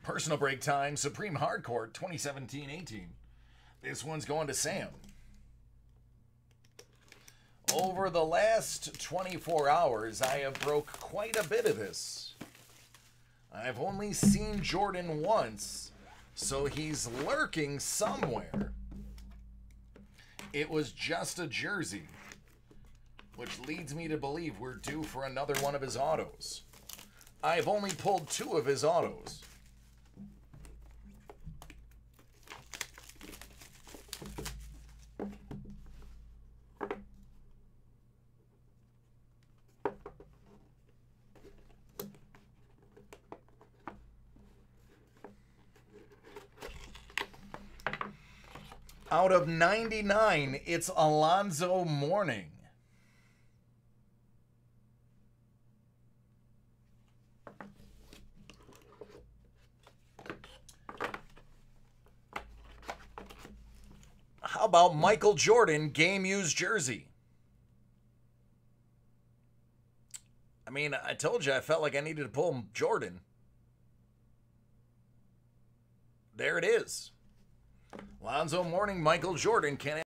Personal break time, Supreme Hardcourt 2017-18. This one's going to Sam. Over the last 24 hours, I have broke quite a bit of this. I've only seen Jordan once, so he's lurking somewhere. It was just a jersey, which leads me to believe we're due for another one of his autos. I've only pulled 2 of his autos. Out of 99, it's Alonzo Mourning. How about Michael Jordan, game used jersey? I mean, I told you I felt like I needed to pull Jordan. There it is. Alonzo Mourning, Michael Jordan. Can